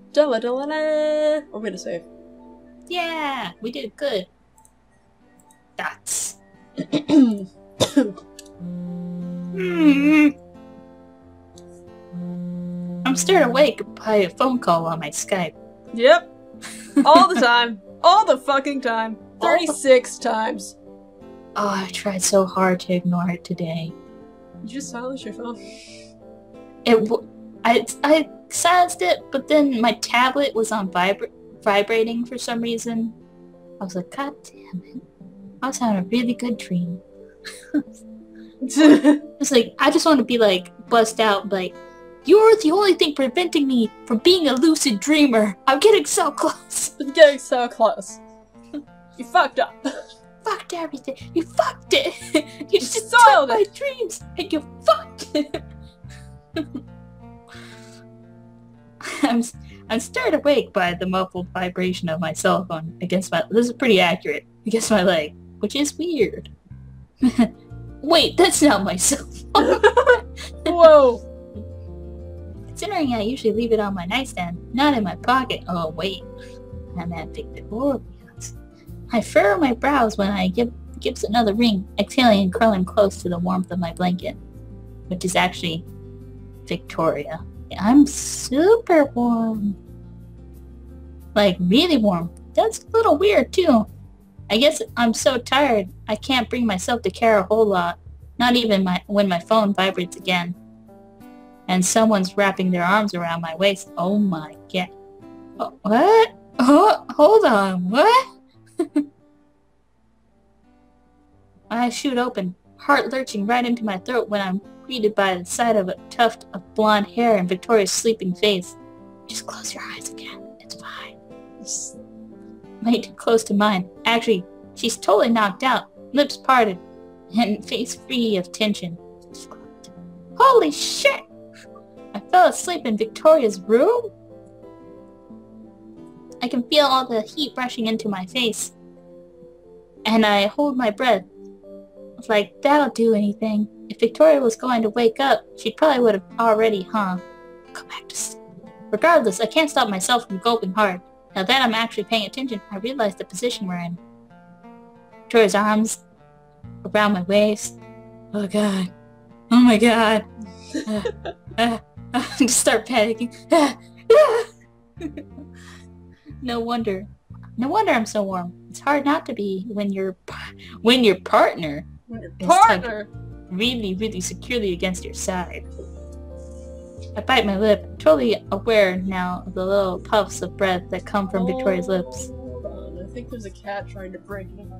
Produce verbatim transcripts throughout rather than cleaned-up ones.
Da da da da. We're gonna save. Yeah, we did good. Dots. Mm. I'm still awake by a phone call on my Skype. Yep. All the time. All the fucking time. thirty-six the... times. Oh, I tried so hard to ignore it today. Did you silence your phone? It w I, I silenced it, but then my tablet was on vibra vibrating for some reason. I was like, God damn it. I was having a really good dream. It's like, I just want to be like, bust out, like, you're the only thing preventing me from being a lucid dreamer. I'm getting so close. I'm getting so close. You fucked up. Fucked everything. You fucked it. You just soiled my dreams, and you fucked it. I'm I'm stirred awake by the muffled vibration of my cell phone against my. This is pretty accurate against my leg, which is weird. Wait, that's not my cell phone. Whoa. Considering I usually leave it on my nightstand, not in my pocket. Oh wait, I'm at Victoria's. I furrow my brows when I give gives another ring, exhaling and curling close to the warmth of my blanket, which is actually Victoria. I'm super warm. Like, really warm. That's a little weird, too. I guess I'm so tired, I can't bring myself to care a whole lot. Not even my when my phone vibrates again. And someone's wrapping their arms around my waist. Oh my god. Oh, what? Oh, hold on, what? I shoot open, heart lurching right into my throat when I'm greeted by the sight of a tuft of blonde hair and Victoria's sleeping face. Just close your eyes again. It's fine. It's way too close to mine. Actually, she's totally knocked out, lips parted, and face free of tension. Holy shit! I fell asleep in Victoria's room? I can feel all the heat rushing into my face. And I hold my breath. It's like, that'll do anything. If Victoria was going to wake up, she probably would have already, huh? Go back to sleep. Regardless, I can't stop myself from gulping hard. Now that I'm actually paying attention, I realize the position we're in. Victoria's arms around my waist. Oh god. Oh my god. uh, uh, uh, just start panicking. No wonder. No wonder I'm so warm. It's hard not to be when your when your partner when your partner really, really securely against your side. I bite my lip, totally aware now of the little puffs of breath that come from oh, Victoria's lips. Hold on, I think there's a cat trying to break in.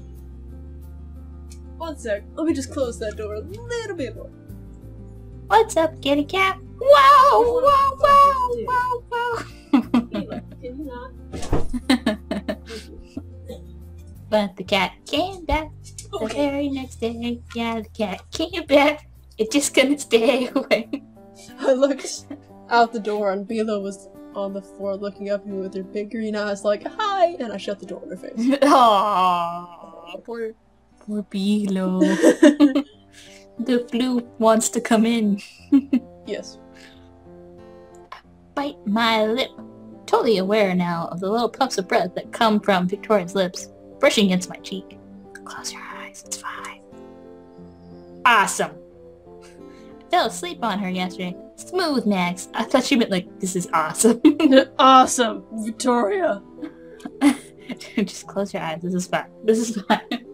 One sec, let me just close that door a little bit more. What's up, kitty cat? Wow, wow, wow, wow, wow. Can you not? But the cat came back the okay. very next day. Yeah, the cat came back. It just couldn't stay away. I looked out the door and Bila was on the floor looking up at me with her big green eyes like, hi! And I shut the door in her face. Aww, poor, poor Bilo. The flu wants to come in. Yes. I bite my lip, totally aware now of the little puffs of breath that come from Victoria's lips, brushing against my cheek. Close your eyes, it's fine. Awesome. I fell asleep on her yesterday. Smooth, Max. I thought she meant like, this is awesome. Awesome, Victoria. Just close your eyes, this is fine. This is fine.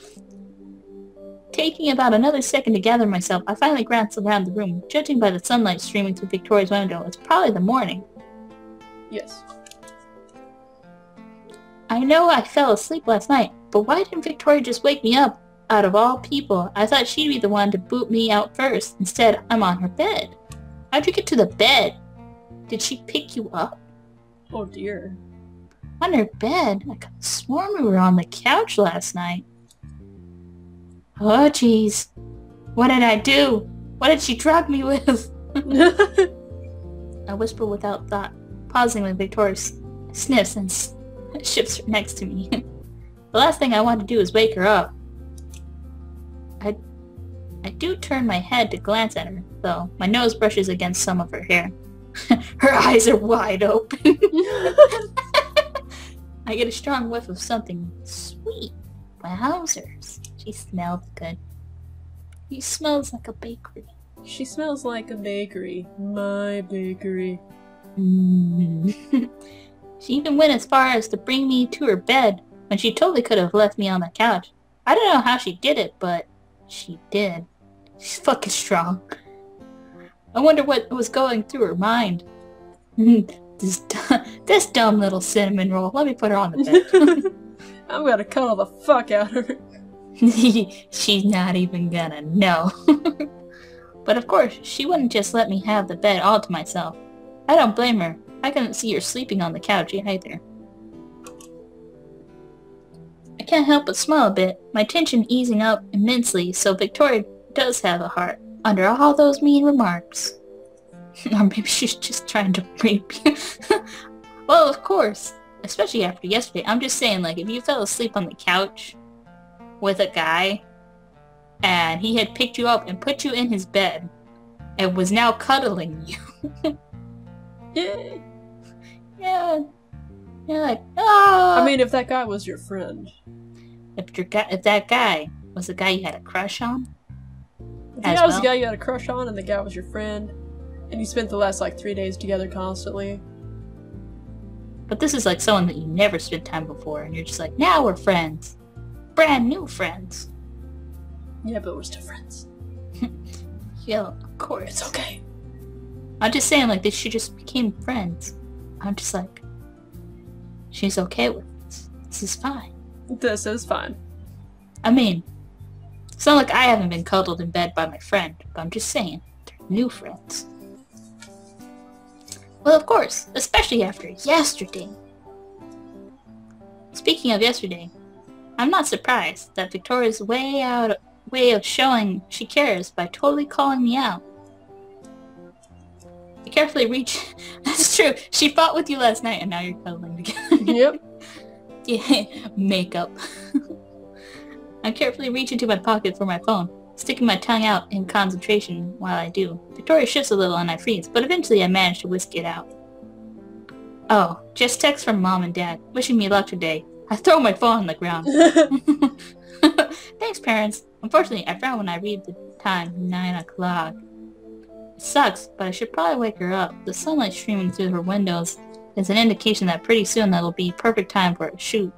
Taking about another second to gather myself, I finally glanced around the room. Judging by the sunlight streaming through Victoria's window, it's probably the morning. Yes. I know I fell asleep last night, but why didn't Victoria just wake me up? Out of all people, I thought she'd be the one to boot me out first. Instead, I'm on her bed. How'd you get to the bed? Did she pick you up? Oh dear. On her bed? I could have sworn we were on the couch last night. Oh jeez. What did I do? What did she drug me with? I whisper without thought, pausing when Victoria sniffs and shifts next to me. The last thing I want to do is wake her up. I, I do turn my head to glance at her, though. My nose brushes against some of her hair. Her eyes are wide open. I get a strong whiff of something sweet. Wowzers. She smells good. She smells like a bakery. She smells like a bakery. My bakery. Mm. She even went as far as to bring me to her bed when she totally could have left me on the couch. I don't know how she did it, but she did. She's fucking strong. I wonder what was going through her mind. this, this dumb little cinnamon roll. Let me put her on the bed. I'm gonna cuddle the fuck out of her. She's not even gonna know. But of course, she wouldn't just let me have the bed all to myself. I don't blame her. I couldn't see her sleeping on the couch either. I can't help but smile a bit, my tension easing up immensely, so Victoria does have a heart, under all those mean remarks. Or maybe she's just trying to rape you. Well, of course. Especially after yesterday. I'm just saying, like, if you fell asleep on the couch with a guy, and he had picked you up and put you in his bed, and was now cuddling you. Yeah. Yeah. You're like, oh. I mean, if that guy was your friend. If, your guy, if that guy was the guy you had a crush on. If the guy was the guy you had a crush on, and the guy was your friend, and you spent the last, like, three days together constantly. But this is like someone that you never spent time before, and you're just like, now we're friends. Brand new friends. Yeah, but we're still friends. Yeah, of course. It's okay. I'm just saying, like, they should just became friends. I'm just like, she's okay with this. This is fine. This is fine. I mean, it's not like I haven't been cuddled in bed by my friend, but I'm just saying, they're new friends. Well, of course, especially after yesterday. Speaking of yesterday, I'm not surprised that Victoria's way out way of showing she cares by totally calling me out. I carefully reach... That's true. She fought with you last night and now you're cuddling together. Yep. Yeah, makeup. I carefully reach into my pocket for my phone, sticking my tongue out in concentration while I do. Victoria shifts a little and I freeze, but eventually I manage to whisk it out. Oh, just text from Mom and Dad, wishing me luck today. I throw my phone on the ground. Thanks, parents. Unfortunately, I found when I read the time, nine o'clock. It sucks, but I should probably wake her up. The sunlight streaming through her windows is an indication that pretty soon that'll be perfect time for a shoot.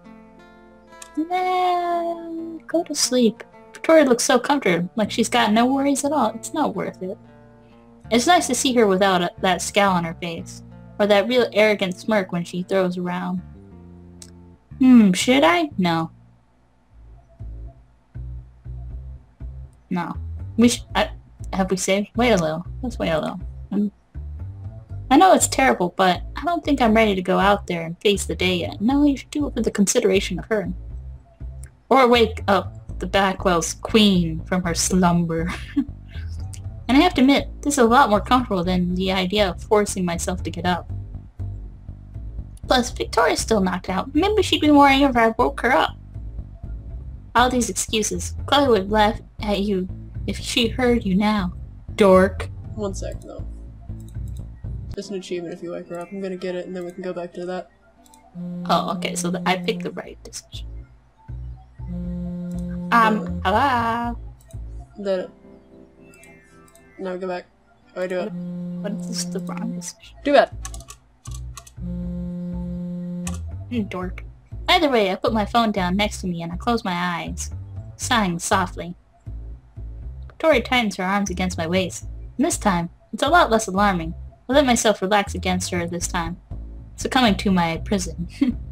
Nah, go to sleep. Victoria looks so comfortable, like she's got no worries at all. It's not worth it. It's nice to see her without a, that scowl on her face, or that real arrogant smirk when she throws around. Hmm, should I? No. No. We sh- I, have we saved? Wait a little. Let's wait a little. Um, I know it's terrible, but I don't think I'm ready to go out there and face the day yet. No, you should do it for the consideration of her. Or wake up the Backwell's queen from her slumber. And I have to admit, this is a lot more comfortable than the idea of forcing myself to get up. Plus, Victoria's still knocked out. Maybe she'd be more angry if I woke her up. All these excuses. Chloe would laugh at you if she heard you now. Dork. One sec, though. It's an achievement if you wake her up. I'm gonna get it, and then we can go back to that. Oh, okay, so the, I picked the right decision. Um, hello? Did it. Now go back. Oh, I do it. What is this the wrong decision? Do it! Mm, dork. Either way, I put my phone down next to me and I close my eyes, sighing softly. Victoria tightens her arms against my waist, and this time, it's a lot less alarming. I let myself relax against her this time, succumbing to my prison.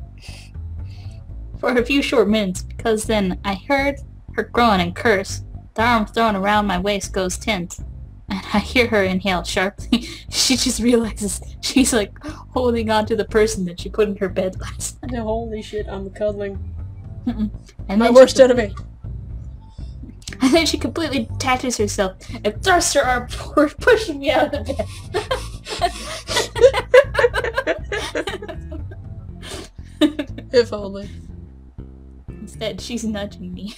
For a few short minutes, because then I heard her groan and curse. The arm thrown around my waist goes tense, and I hear her inhale sharply. She just realizes she's like holding on to the person that she put in her bed last night. No, holy shit, I'm cuddling. And My worst enemy. And then she completely detaches herself and thrusts her arm forward, pushing me out of the bed. If only. Instead, she's nudging me.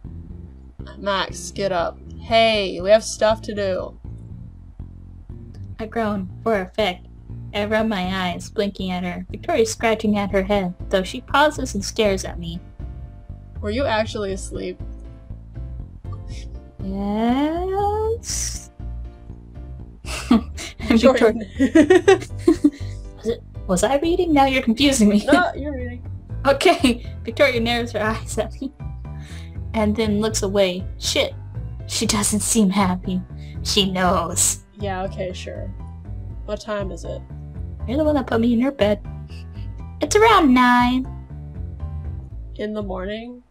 Max, get up. Hey, we have stuff to do. I groan, for effect. I rub my eyes, blinking at her. Victoria's scratching at her head, though she pauses and stares at me. Were you actually asleep? Yes. Victoria. was, it, was I reading? Now you're confusing me. No, you're reading. Okay. Victoria narrows her eyes at me. And then looks away. Shit. She doesn't seem happy. She knows. Yeah, okay, sure. What time is it? You're the one that put me in your bed. It's around nine. In the morning?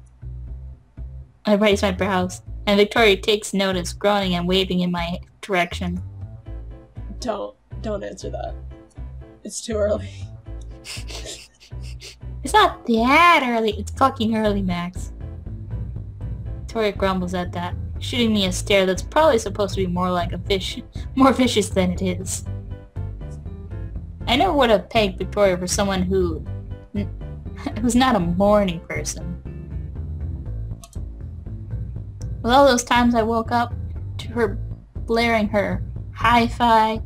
I raise my brows, and Victoria takes notice, groaning and waving in my direction. Don't. Don't answer that. It's too early. It's not that early. It's fucking early, Max. Victoria grumbles at that, shooting me a stare that's probably supposed to be more like a fish, more vicious than it is. I never would have pegged Victoria for someone who who's not a morning person. With all those times I woke up to her blaring her hi-fi,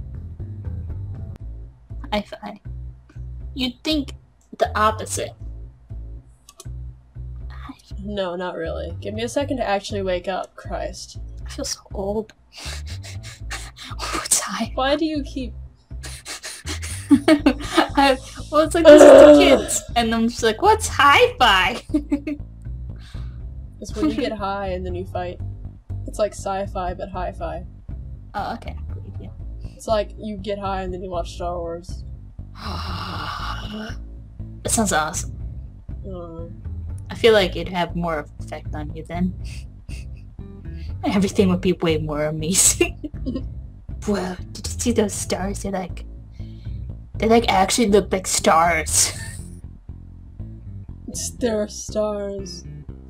hi-fi, you'd think the opposite. No, not really. Give me a second to actually wake up, Christ. I feel so old. What's hi? Why do you keep... I, well, it's like this is the kids, and I'm just like, what's hi-fi? It's when you get high and then you fight. It's like sci-fi, but hi-fi. Oh, okay. I believe you. It's like you get high and then you watch Star Wars. That sounds awesome. Uh, I feel like it'd have more effect on you then. Everything would be way more amazing. Wow, did you see those stars? They're like... They like actually look like stars. There are stars.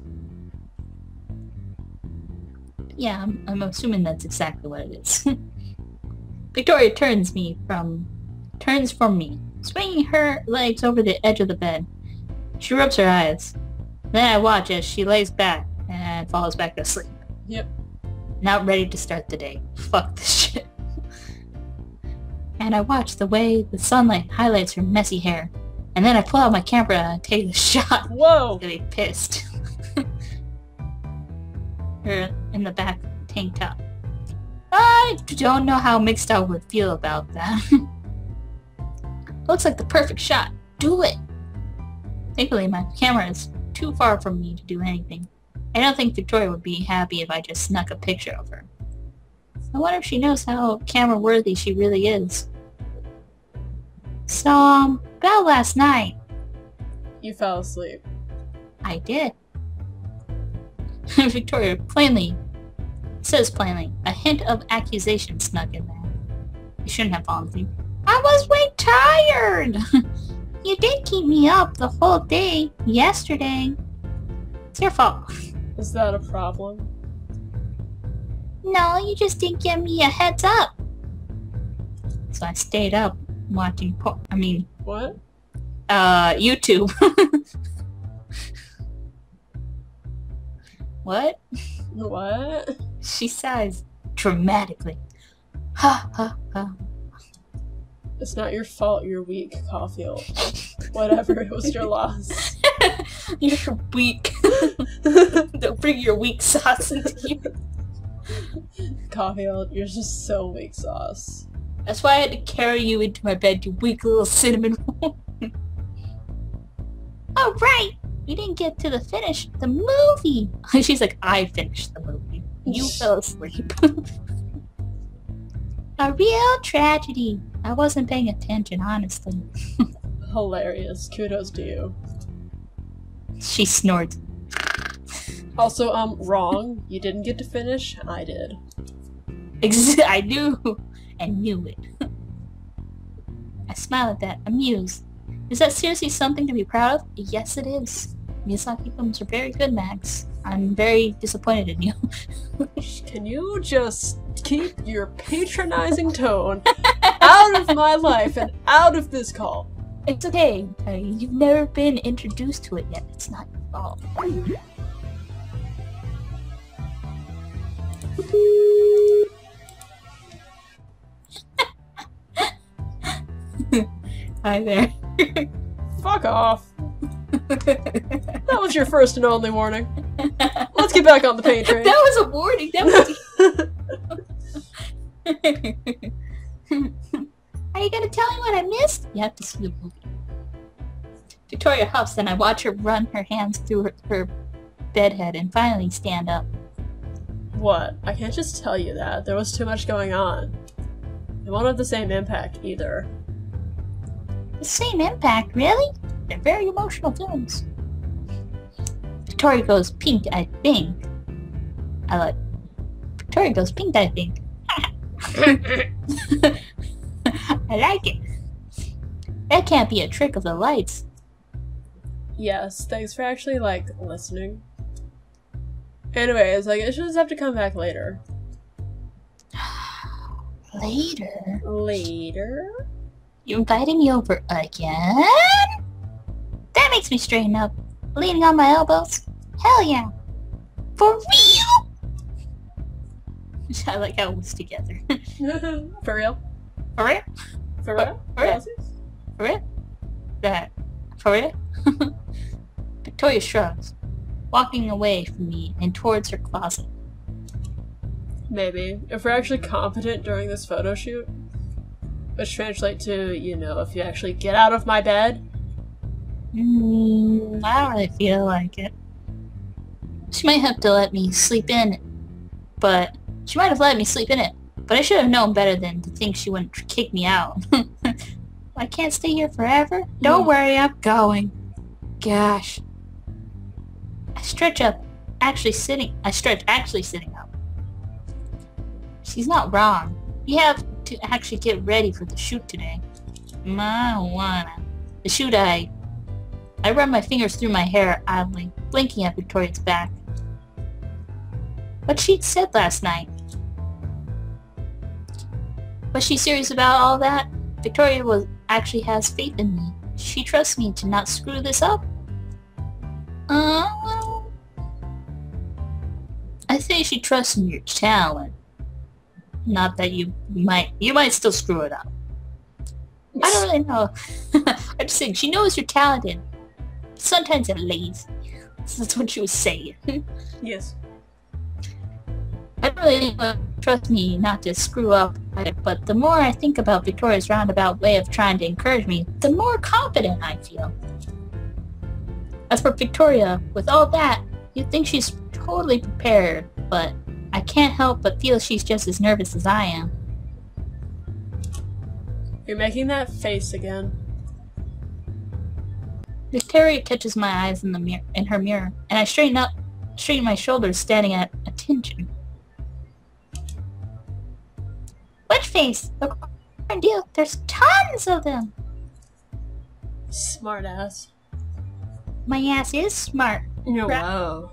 Yeah, I'm, I'm assuming that's exactly what it is. Victoria turns me from... Turns from me, swinging her legs over the edge of the bed. She rubs her eyes. Then I watch as she lays back and falls back asleep. Yep. Not ready to start the day. Fuck this shit. And I watch the way the sunlight highlights her messy hair. And then I pull out my camera and take a shot. Whoa! Really pissed. Her in the back tank top. I don't know how mixed I would feel about that. Looks like the perfect shot. Do it! Thankfully, my camera is too far from me to do anything. I don't think Victoria would be happy if I just snuck a picture of her. I wonder if she knows how camera-worthy she really is. So, um, about last night. You fell asleep. I did. Victoria plainly, says plainly, a hint of accusation snuck in there. You shouldn't have fallen asleep. I was way tired! You did keep me up the whole day yesterday. It's your fault. Is that a problem? No, you just didn't give me a heads up. So I stayed up watching po- I mean... What? Uh, YouTube. What? What? She sighs dramatically. Ha ha ha. It's not your fault you're weak, Caulfield. Whatever, it was your loss. You're weak. Don't bring your weak sauce into here. Caulfield, you're just so weak sauce. That's why I had to carry you into my bed, you weak little cinnamon roll. Oh, right! You didn't get to the finish the movie! She's like, I finished the movie. You fell asleep. A real tragedy. I wasn't paying attention, honestly. Hilarious. Kudos to you. She snorts. Also, um, wrong. You didn't get to finish. I did. Ex- I knew. And knew it. I smile at that, amused. Is that seriously something to be proud of? Yes, it is. Miyazaki films are very good, Max. I'm very disappointed in you. Can you just keep your patronizing tone out of my life and out of this call? It's okay. Uh, you've never been introduced to it yet. It's not your fault. Hi there. Fuck off. That was your first and only warning. Let's get back on the paint train. That was a warning. That was. Are you gonna tell me what I missed? You have to see the movie. Victoria huffs, and I watch her run her hands through her, her bedhead and finally stand up. What? I can't just tell you that. There was too much going on. It won't have the same impact either. The same impact, really? They're very emotional films. Victoria goes pink, I think. I like... Victoria goes pink, I think. I like it. That can't be a trick of the lights. Yes, thanks for actually, like, listening. Anyways, like, I should just have to come back later. Later? Later? You inviting me over again? That makes me straighten up. Leaning on my elbows? Hell yeah. For real? I like how it was together. For real? For real? For real? For real? For real? That. For real? Victoria shrugs, walking away from me and towards her closet. Maybe. If we're actually competent during this photo shoot, which translates to, you know, if you actually get out of my bed. Mm, I don't really feel like it. She might have to let me sleep in it, but she might have let me sleep in it, but I should have known better than to think she wouldn't kick me out. I can't stay here forever. Don't mm. worry, I'm going. Gosh. I stretch up, actually sitting, I stretch actually sitting up. She's not wrong. We have to actually get ready for the shoot today. Marijuana. The shoot I... I run my fingers through my hair idly, blinking at Victoria's back. What she'd said last night. Was she serious about all that? Victoria was actually has faith in me. She trusts me to not screw this up. Uh, I say she trusts in your talent. Not that you might, you might still screw it up. I don't really know. I'm just saying, she knows you're talented. Sometimes you're lazy. That's what she was saying. Yes. I don't really uh, trust me not to screw up, but the more I think about Victoria's roundabout way of trying to encourage me, the more confident I feel. As for Victoria, with all that, you'd think she's totally prepared, but I can't help but feel she's just as nervous as I am. You're making that face again. Victoria catches my eyes in the mirror, in her mirror, and I straighten up, straighten my shoulders, standing at attention. Which face? Look, deal. There's tons of them. Smart ass. My ass is smart. Oh, wow.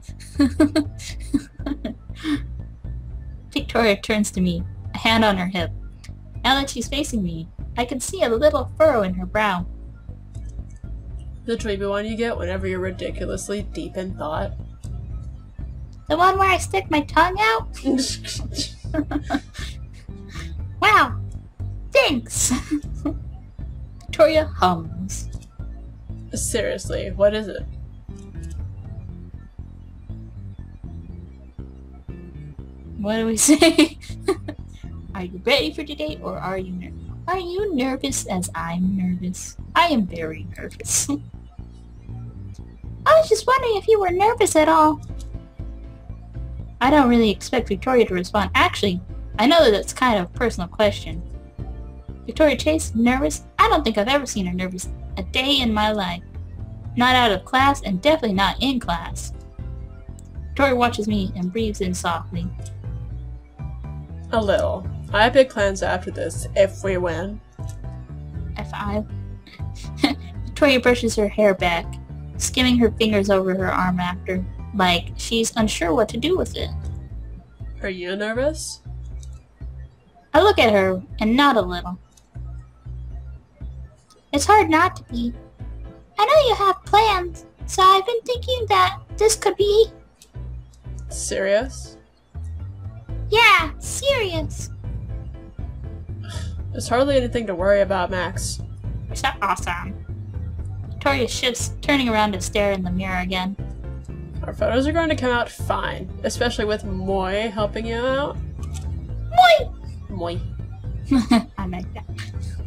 Victoria turns to me, a hand on her hip. Now that she's facing me, I can see a little furrow in her brow. The dreamy one you get whenever you're ridiculously deep in thought. The one where I stick my tongue out? Wow! Thanks! Victoria hums. Seriously, what is it? What do we say? Are you ready for today, or are you nervous? Are you nervous as I'm nervous? I am very nervous. I was just wondering if you were nervous at all. I don't really expect Victoria to respond. Actually, I know that that's kind of a personal question. Victoria Chase, nervous? I don't think I've ever seen her nervous a day in my life. Not out of class, and definitely not in class. Victoria watches me and breathes in softly. A little. I have big plans after this, if we win. If I... Victoria brushes her hair back, skimming her fingers over her arm after, like she's unsure what to do with it. Are you nervous? I look at her and nod a little. It's hard not to be. I know you have plans, so I've been thinking that this could be... Serious? Yeah, serious. There's hardly anything to worry about, Max. You're so awesome. Victoria shifts, turning around to stare in the mirror again. Our photos are going to come out fine, especially with Moy helping you out. Moi! Moy. I like that.